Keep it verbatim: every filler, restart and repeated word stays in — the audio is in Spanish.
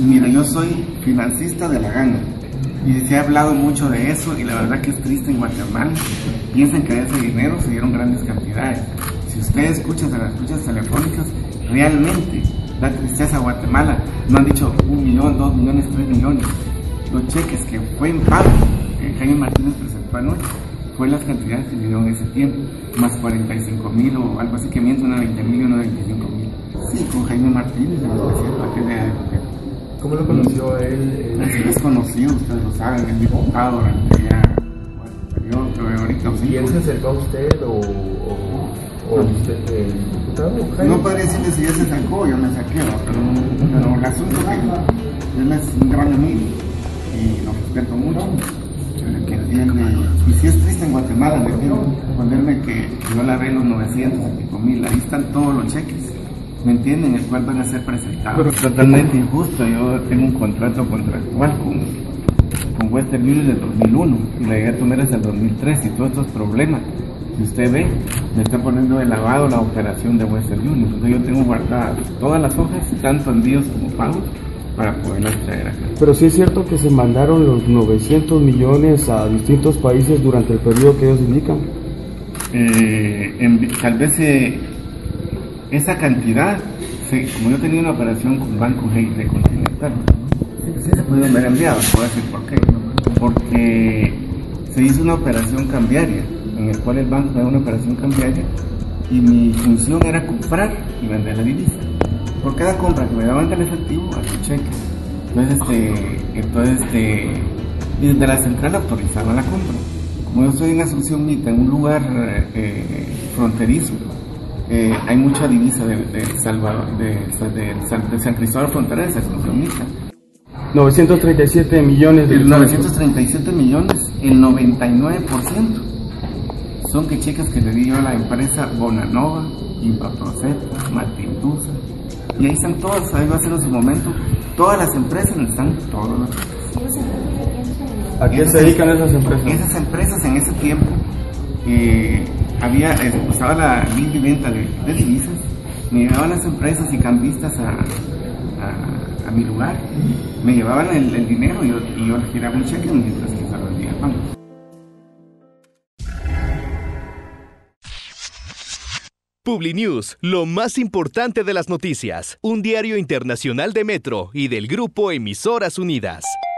Mira, yo soy financista de la gana y se ha hablado mucho de eso y la verdad que es triste en Guatemala. Piensan que de ese dinero se dieron grandes cantidades. Si ustedes escuchan las escuchas telefónicas, realmente da tristeza a Guatemala. No han dicho un millón, dos millones, tres millones. Los cheques que fue en pago, que Jaime Martínez presentó anoche, fue las cantidades que le dieron en ese tiempo, más cuarenta y cinco mil o algo así que miento, una veinte mil y una veinticinco mil. Sí, con Jaime Martínez, ¿para qué le ¿Cómo lo conoció a él? Sí, es conocido, ustedes lo saben, es diputado durante ya el periodo, pero ahorita sí. ¿Y él se acercó a usted o, o, o usted el diputado? No podría decirle si ya se sacó, yo me saqué, ¿no? pero, pero el asunto es que él es un gran amigo y lo respeto mucho. Que entiende, y si es triste en Guatemala, me entiendo, ponerme que yo la ve los novecientos y pico mil, ahí están todos los cheques. ¿Me entienden? El cual van a ser presentados. Pero es totalmente injusto. Yo tengo un contrato contractual con, con Western Union del dos mil uno y la llegué a tomar hasta el dos mil tres y todos estos problemas. Si usted ve, me está poniendo de lavado la operación de Western Union. Entonces yo tengo guardadas todas las hojas, tanto envíos como pagos, para poderlas traer acá. Pero sí es cierto que se mandaron los novecientos millones a distintos países durante el periodo que ellos indican. Eh, en, tal vez eh, esa cantidad, sí, como yo tenía una operación con Banco G de Continental, sí, sí se pudieron haber enviado, puedo decir por qué. Porque se hizo una operación cambiaria, en el cual el banco me da una operación cambiaria y mi función era comprar y vender la divisa. Por cada compra que me daban del efectivo, a su cheque. Entonces, este, entonces este, y desde la central autorizaban la compra. Como yo soy en Asunción Mita, en un lugar eh, fronterizo, Eh, hay mucha divisa de, de Salvador, de, de, de San Cristóbal Fronteras, de Asunción Mita. novecientos treinta y siete millones de El novecientos treinta y siete millones, el noventa y nueve por ciento son que cheques que le di yo a la empresa Bonanova, Impaprocet, Matindusa, y ahí están todas, ahí va a ser en su momento, todas las empresas están todos los cheques. ¿A qué se dedican esas empresas? Esas empresas en ese tiempo eh, había, eh, usaba la línea de venta de, de divisas, me llevaban las empresas y cambistas a, a, a mi lugar, me llevaban el, el dinero y yo, y yo giraba un cheque mientras que se lo vendía al banco. Publinews, lo más importante de las noticias, un diario internacional de Metro y del Grupo Emisoras Unidas.